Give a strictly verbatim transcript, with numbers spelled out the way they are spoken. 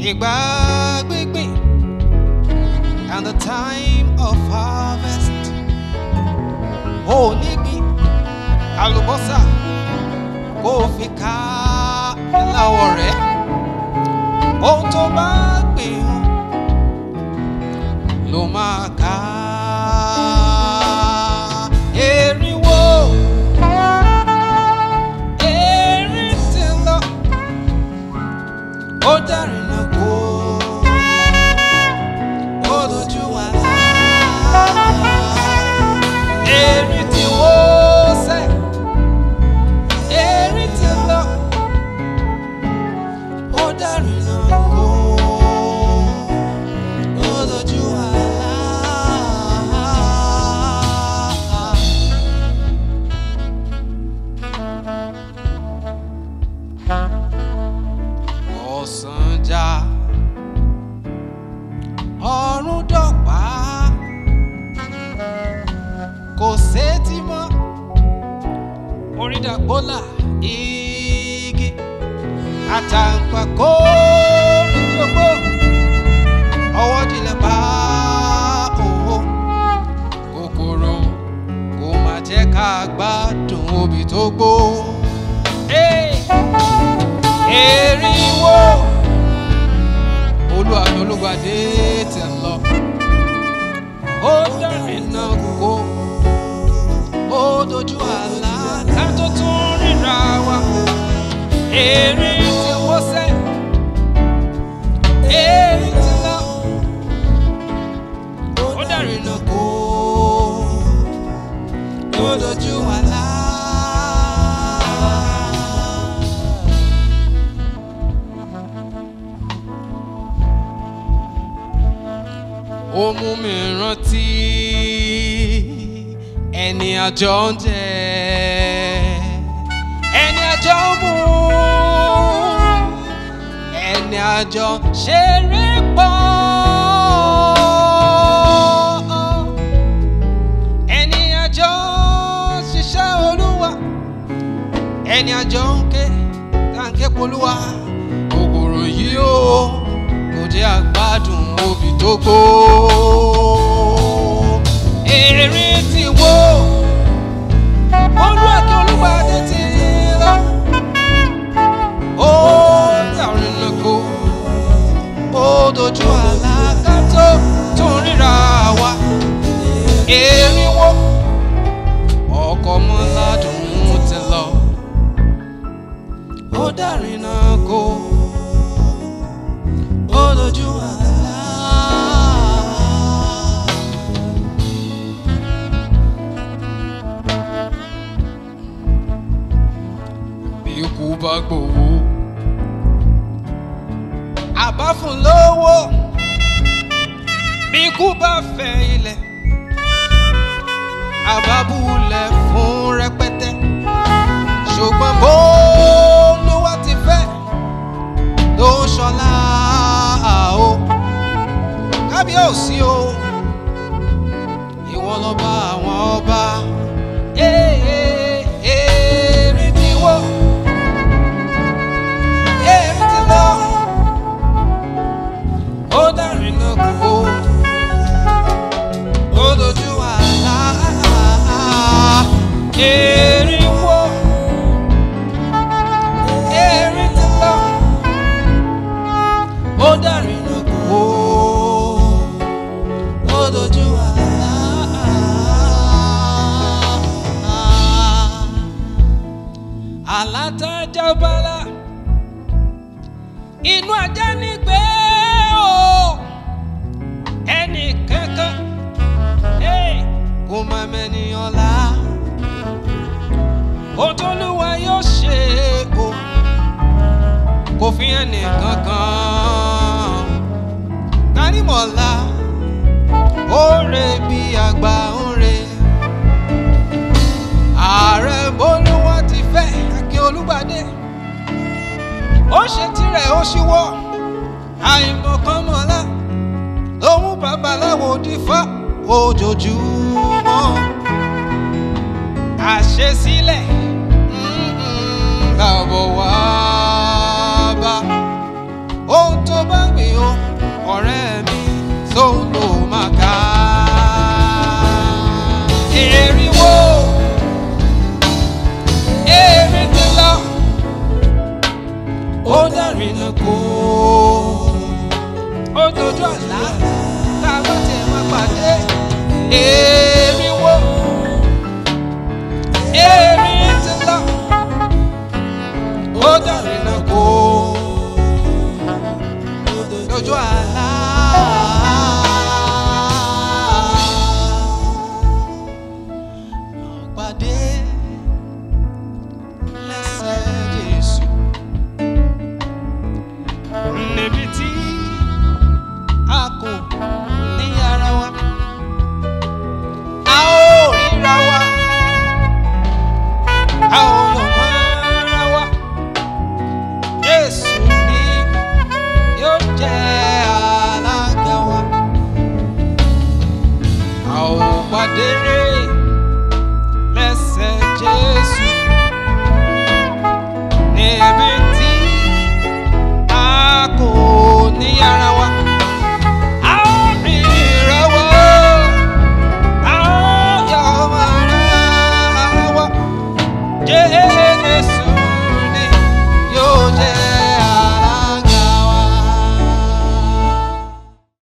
ìgbà gbígbìn and the time of harvest. Ó ní gbìn àlùbọ́sà kó fi ká láwọ̀ rẹ̀. Ohun tó bá gbìn ló máa ká. Erinwó erin ti lọ, ó dárìnà kó, ó dojú àlá. Erin ti wó sẹ́, erin ti lọ, ó dárìnà kó, ó dojú àlá. Ọ̀sán jà, ọ̀run dọ̀pá, kò sétí mọ́, orí dàgbólà igi àtàǹpàkò rí gbogbo, ọwọ́ dilẹ̀ pa òwò, kòkòrò kò má jẹ́ ká gbádùn obì tó gbó. Erinwó Olúwa mi Olúgbadé ti lọ, ó dárìnà kó, ó dojú àlá ká tó tún ríra wa. Erin ti wó sẹ́, erin ti lọ, ó dárìnà kó, ó dojú àlá. Ó mú mi rántí ẹni àjọ ń jẹ, ẹni àjọ ń mu, ẹni àjọ ṣeré pọ̀, ẹni àjọ ṣiṣẹ́ Olúwa, ẹni àjọ ń ké táǹkẹ́ polúwa. Kòkòrò yìí ó kò jẹ́ àgbádùn obì tó gbó. Erin ti wó, Olúwa kí Olúgbadé ti lọ, ó dárìnà kó, ó dojú àlá ká tó tún ríra wa. Erinwó ọkọ Mọ́ládùn ti lọ, ó dárìnà kó, ó dojú àlá. Bí ikú bá gbowó, àbá fún lówó. Bí ikú bá fẹ́ ilẹ̀, àbá bulẹ̀ fún rẹpẹtẹ. Ṣùgbọ́n bó Olúwa ti fẹ́ ló ń ṣọlá o. Kábíyèsí o, ìwọ lọba àwọn ọba. Erin ti wó, erin ti lọ, ó dárìnà kó, ó dojú àlá. Erinwó erin ti lọ, ó dárìnà kó, ó dojú àlá. Àlá tá jábálá, inú ajá nígbé o, ẹnì kankan kò má mẹ́ni ọ̀la. Ohun t'Olúwa yóò ṣe o, kò fi ẹnì kankan. Tánímọ̀lá ó re bí àgbà ń re. Ààrẹ b'Olúwa ti fẹ́ Akin Olúgbadé, ó ṣe tirẹ̀ ó ṣíwọ́. Àìmọ̀kànmọ̀lá ló mú babaláwo dífá ojoojúmọ́. Àṣesílẹ̀ làbọ̀ wá bá, ohun tó bá gbé ọ̀rẹ́ mi tó lò má ga. Erinwo, erin ti lọ, ó dárìnà kó. Ó dojú àlá tá a bá tiẹ̀ máa pàdé. Erinwo, erin ti lọ, ó dárìnà kó. Dojú àlá. Pàdé lẹ́sẹ̀ Jésù níbi tí a kò ní ara wa, a ó ríra wa, a ó yọ̀ mọ́ ara wa. Jésù ni yóò jẹ́ alága wa. A ó pàdé lẹ́sẹ̀ Jésù níbi tí a kò ní ara wa, a ó ríra wa, a ó yọ̀ mọ́ ara wa. Jésù